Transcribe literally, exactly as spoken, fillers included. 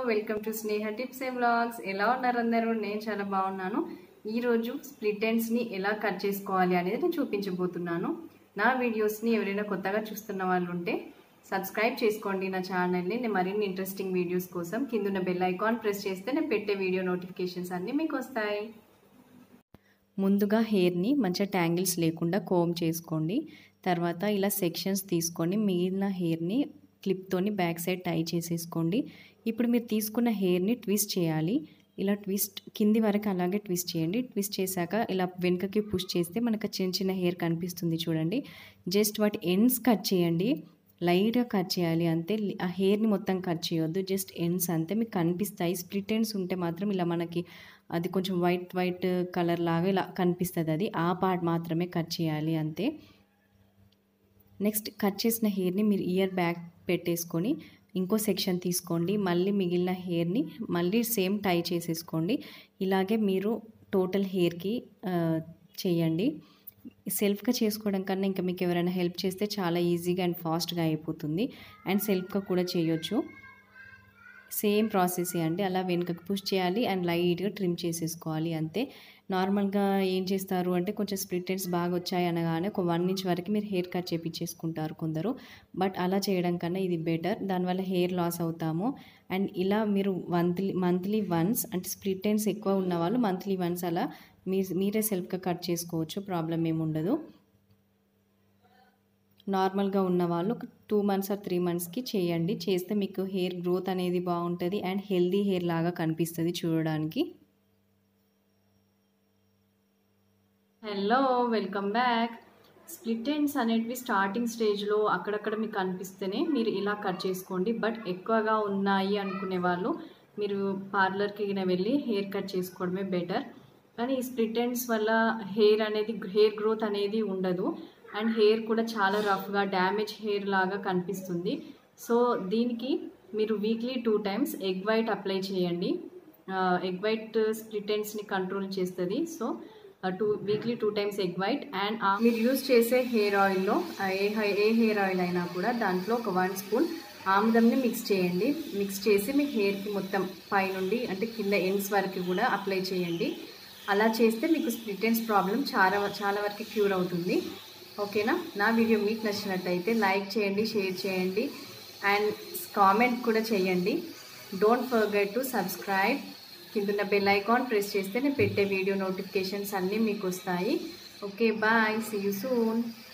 Welcome to Sneha tips and vlogs. ఎలా ఉన్నారు అందరూ? నేను చాలా బాగున్నాను. ఈరోజు స్ప్లిట్ ఎండ్స్ని ఎలా కట్ చేసుకోవాలి అనేది నేను చూపించబోతున్నాను. నా వీడియోస్ని ఎవరైనా కొత్తగా చూస్తున్న వాళ్ళు ఉంటే సబ్స్క్రైబ్ చేసుకోండి నా ఛానల్ని. నేను మరిన్ని ఇంట్రెస్టింగ్ వీడియోస్ కోసం కింద బెల్ ఐకాన్ ప్రెస్ చేస్తే నేను పెట్టే వీడియో నోటిఫికేషన్స్ అన్నీ మీకు వస్తాయి. ముందుగా హెయిర్ని మంచిగా ట్యాంగిల్స్ లేకుండా కోమ్ చేసుకోండి. తర్వాత ఇలా సెక్షన్స్ తీసుకొని మిగిలిన హెయిర్ని క్లిప్తోని బ్యాక్ సైడ్ టై చేసేసుకోండి. ఇప్పుడు మీరు తీసుకున్న హెయిర్ని ట్విస్ట్ చేయాలి. ఇలా ట్విస్ట్ కింది వరకు అలాగే ట్విస్ట్ చేయండి. ట్విస్ట్ చేశాక ఇలా వెనుకకి పుష్ చేస్తే మనకు చిన్న చిన్న హెయిర్ కనిపిస్తుంది చూడండి. జస్ట్ వాటి ఎండ్స్ కట్ చేయండి, లైట్గా కట్ చేయాలి అంతే. ఆ హెయిర్ని మొత్తం కట్ చేయొద్దు, జస్ట్ ఎండ్స్ అంతే మీకు కనిపిస్తాయి. స్ప్లిట్ ఎండ్స్ ఉంటే మాత్రం ఇలా మనకి అది కొంచెం వైట్ వైట్ కలర్ లాగా ఇలా కనిపిస్తుంది, అది ఆ పార్ట్ మాత్రమే కట్ చేయాలి అంతే. నెక్స్ట్ కట్ చేసిన హెయిర్ని మీరు ఇయర్ బ్యాక్ పెట్టేసుకొని ఇంకో సెక్షన్ తీసుకోండి. మళ్ళీ మిగిలిన హెయిర్ని మళ్ళీ సేమ్ టై చేసేసుకోండి. ఇలాగే మీరు టోటల్ హెయిర్కి చేయండి. సెల్ఫ్గా చేసుకోవడం కన్నా ఇంకా మీకు ఎవరైనా హెల్ప్ చేస్తే చాలా ఈజీగా అండ్ ఫాస్ట్గా అయిపోతుంది. అండ్ సెల్ఫ్గా కూడా చేయొచ్చు. సేమ్ ప్రాసెస్ అండి. అలా వెనుకకు పుష్ చేయాలి అండ్ లైట్గా ట్రిమ్ చేసేసుకోవాలి అంతే. నార్మల్గా ఏం చేస్తారు అంటే కొంచెం స్ప్లిట్ ఎండ్స్ బాగా వచ్చాయి అనగానే ఒక వన్ ఇంచ్ వరకు మీరు హెయిర్ కట్ చేయించేసుకుంటారు కొందరు. బట్ అలా చేయడం కన్నా ఇది బెటర్. దానివల్ల హెయిర్ లాస్ అవుతాము. అండ్ ఇలా మీరు మంత్లీ మంత్లీ వన్స్ అంటే స్ప్లిట్ ఎండ్స్ ఎక్కువ ఉన్న వాళ్ళు మంత్లీ వన్స్ అలా మీ మీరే సెల్ఫ్గా కట్ చేసుకోవచ్చు, ప్రాబ్లం ఏమి ఉండదు. నార్మల్గా ఉన్న వాళ్ళు ఒక టూ మంత్స్ ఆర్ త్రీ మంత్స్కి చేయండి. చేస్తే మీకు హెయిర్ గ్రోత్ అనేది బాగుంటుంది అండ్ హెల్దీ హెయిర్ లాగా కనిపిస్తుంది చూడడానికి. Hello, welcome back. Split ends అనేటివి స్టార్టింగ్ స్టేజ్లో అక్కడక్కడ మీకు కనిపిస్తేనే మీరు ఇలా కట్ చేసుకోండి. బట్ ఎక్కువగా ఉన్నాయి అనుకునే వాళ్ళు మీరు పార్లర్కి వెళ్ళి హెయిర్ కట్ చేసుకోవడమే బెటర్. కానీ ఈ స్ప్లిట్ ఎండ్స్ వల్ల హెయిర్ అనేది హెయిర్ గ్రోత్ అనేది ఉండదు అండ్ హెయిర్ కూడా చాలా రఫ్గా డ్యామేజ్ హెయిర్ లాగా కనిపిస్తుంది. సో దీనికి మీరు weekly two times egg white apply చేయండి. ఎగ్ వైట్ స్ప్లిట్ ఎండ్స్ని కంట్రోల్ చేస్తుంది. So two weekly two times egg white and మీరు యూజ్ చేసే హెయిర్ ఆయిల్లో ఏ ఏ హెయిర్ ఆయిల్ అయినా కూడా దాంట్లో ఒక వన్ స్పూన్ ఆముదంని మిక్స్ చేయండి. మిక్స్ చేసి మీ హెయిర్కి మొత్తం పైనుండి అంటే కింద ఎండ్స్ వరకు కూడా అప్లై చేయండి. అలా చేస్తే మీకు స్ప్లిట్ ఎండ్స్ ప్రాబ్లం చాలా చాలా వరకు క్యూర్ అవుతుంది. ఓకేనా? నా వీడియో మీకు నచ్చినట్టయితే లైక్ చేయండి, షేర్ చేయండి అండ్ కామెంట్ కూడా చేయండి. Don't forget to subscribe. కింద బెల్ ఐకాన్ ప్రెస్ చేస్తే నేను పెట్టే వీడియో నోటిఫికేషన్స్ అన్నీ మీకు వస్తాయి. Okay, bye, see you soon.